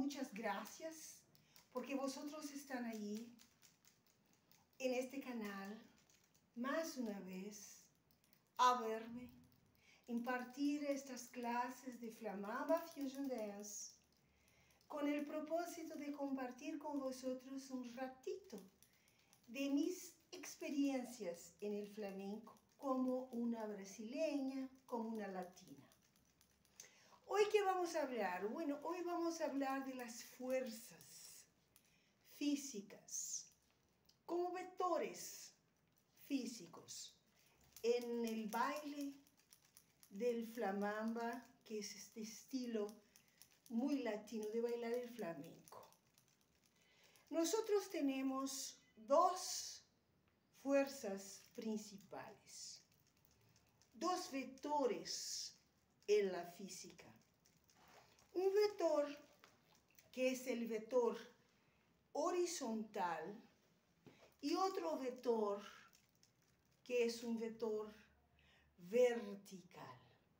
muchas gracias porque vosotros están allí en este canal más una vez a verme impartir estas clases de Flamamba Fusion Dance con el propósito de compartir con vosotros un ratito de mis experiencias en el flamenco como una brasileña, como una latina. ¿Hoy qué vamos a hablar? Bueno, hoy vamos a hablar de las fuerzas físicas como vectores físicos en el baile del Flamamba, que es este estilo muy latino de bailar el flamenco. Nosotros tenemos dos fuerzas principales, dos vectores en la física. Un vector que es el vector horizontal y otro vector que es un vector vertical.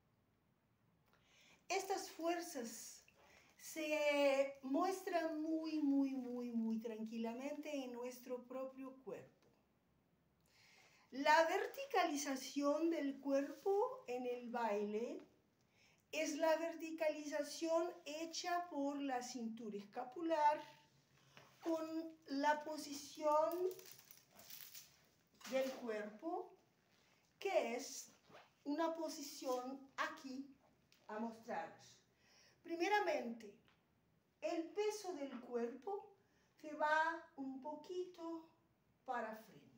Estas fuerzas se muestran muy tranquilamente en nuestro propio cuerpo. La verticalización del cuerpo en el baile es la verticalización hecha por la cintura escapular con la posición del cuerpo, que es una posición aquí a mostraros. Primeramente, el peso del cuerpo se va un poquito para frente.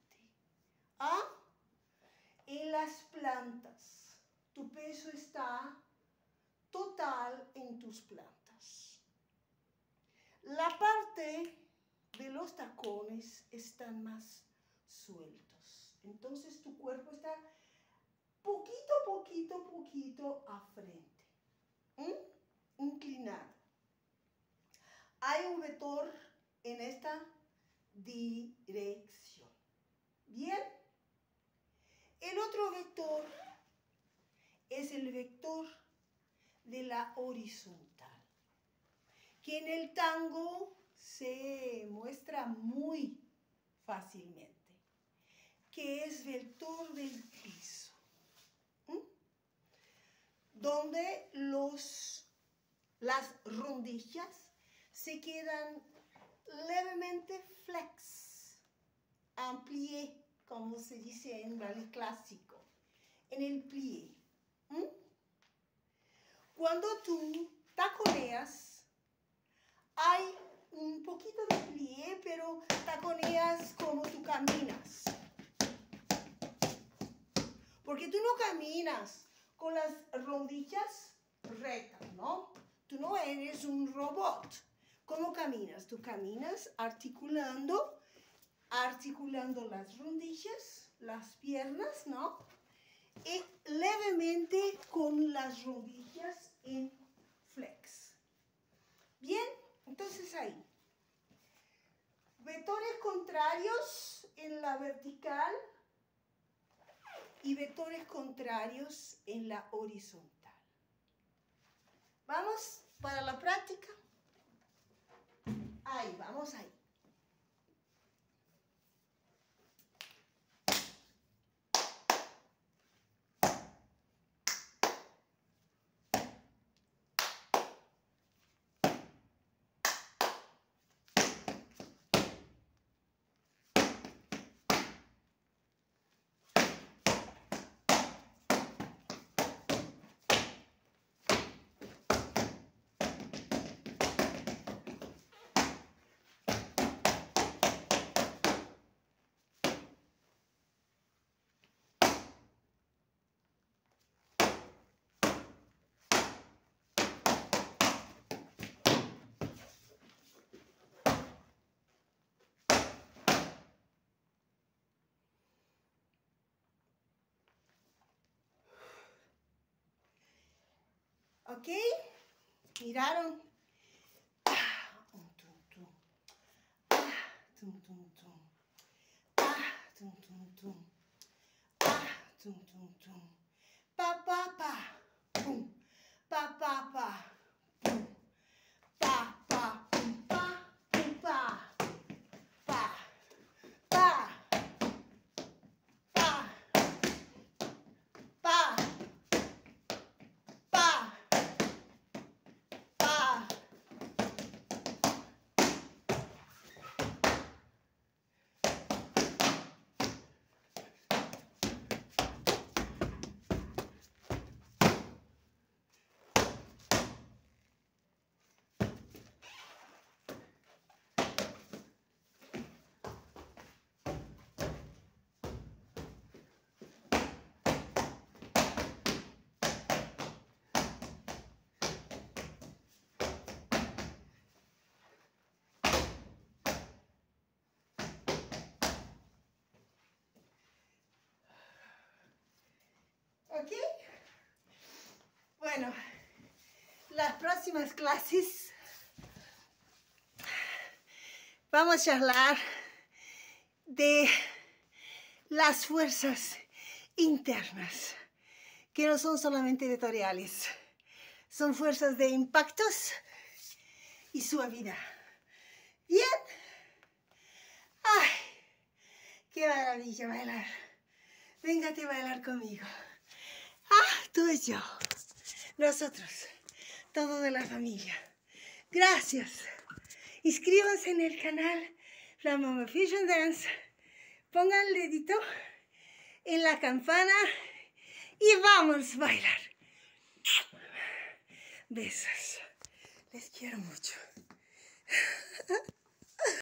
En las plantas, tu peso está total en tus plantas. La parte de los tacones están más sueltos. Entonces tu cuerpo está poquito a frente. Inclinado. Hay un vector en esta dirección. Bien. El otro vector es el vector de la horizontal, que en el tango se muestra muy fácilmente, que es vector del piso, donde las rodillas se quedan levemente flex, en plié, como se dice en ballet clásico, en el plié. Cuando tú taconeas, hay un poquito de plié, pero taconeas como tú caminas. Porque tú no caminas con las rodillas rectas, ¿no? Tú no eres un robot. ¿Cómo caminas? Tú caminas articulando las rodillas, las piernas, ¿no? Y levemente con las rodillas en flex. Bien, entonces ahí. Vectores contrarios en la vertical y vectores contrarios en la horizontal. Vamos para la práctica. Ahí, vamos ahí. ¿Ok? ¿Miraron? Tum, tum. Tum, tum. Tum, tum. Tum, tum. Pa, pa, pa. Pum. Pa, pa, pa. Pum. Pa, pa, ¿Ok? Bueno, las próximas clases vamos a charlar de las fuerzas internas, que no son solamente vectoriales, son fuerzas de impactos y suavidad. ¿Bien? ¡Ay! ¡Qué maravilla bailar! Véngate a bailar conmigo. ¡Ah! Tú y yo. Nosotros. Todo de la familia. Gracias. Inscríbanse en el canal La Mama Fusion Dance. Pongan el dedito en la campana y vamos a bailar. Besos. Les quiero mucho.